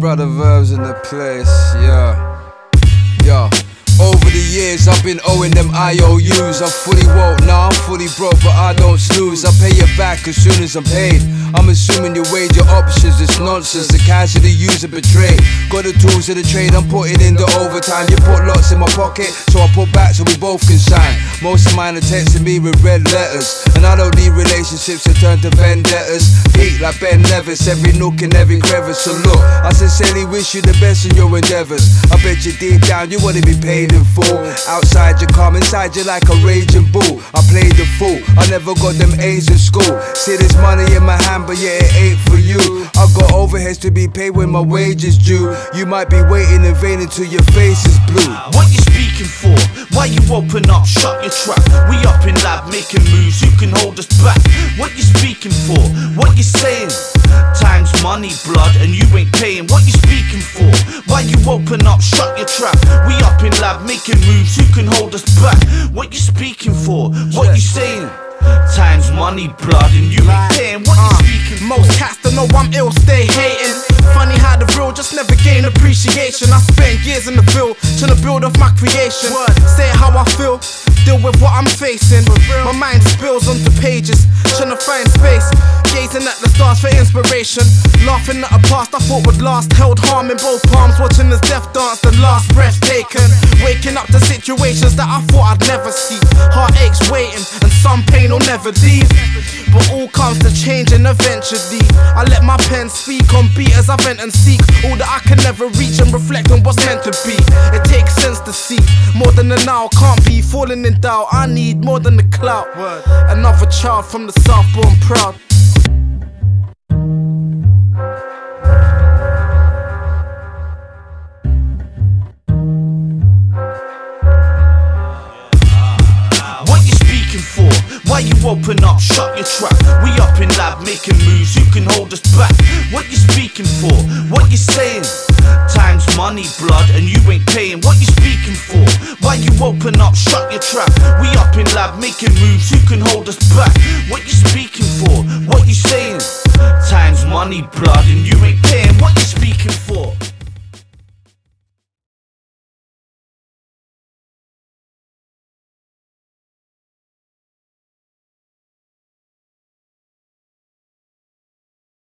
brother Verbs in the place, yeah. Over the years I've been owing them IOUs. I'm fully woke, now I'm fully broke, but I don't snooze. I pay you back as soon as I'm paid. I'm assuming you weighed your options, it's nonsense. The casually use and betray. Got the tools of the trade, I'm putting in the overtime. You put lots in my pocket, so I put back so we both can shine. Most of mine are texting me with red letters, and I don't need relationships to turn to vendettas. Peak like Ben Nevis, every nook and every crevice. So look, I sincerely wish you the best in your endeavors. I bet you deep down you wanna be paid in full. Outside you calm, inside you like a raging bull. I played the fool, I never got them A's in school. See this money in my hand, but yeah, it ain't for you. I got overheads to be paid when my wages due. You might be waiting in vain until your face is blue. What you speaking for? Why you open up, shut your trap? We up in lab making moves, who can hold us back? What you speaking for? What you saying? Time's money, blood, and you ain't paying. What you speaking for? Why you open up, shut your trap? We up in lab making moves, who can hold us back? What you speaking for? What you saying? Time's money, blood, and you ain't paying. What you speaking for? Most cats don't know I'm ill, stay hating. Funny how the real just never gain appreciation. I spent years in the field trying to build off my creation. Say how I feel, deal with what I'm facing. My mind spills onto pages, trying to find space. Gazing at the stars for inspiration. Laughing at a past I thought would last. Held harm in both palms, watching as death dance, the last breath taken. Waking up to situations that I thought I'd never see. Heartaches waiting, and some pain will never leave. But all comes to changing eventually. I let my pen speak on beat as I vent and seek all that I can never reach and reflect on what's meant to be. It takes sense to see more than the now. Can't be falling in doubt. I need more than the clout. Another child from the south, born proud. Why you open up, shut your trap? We up in lab making moves, who can hold us back? What you speaking for? What you saying? Time's money, blood, and you ain't paying. What you speaking for? Why you open up, shut your trap? We up in lab making moves, who can hold us back? What you speaking for? What you saying? Time's money, blood, and you ain't paying. What you speaking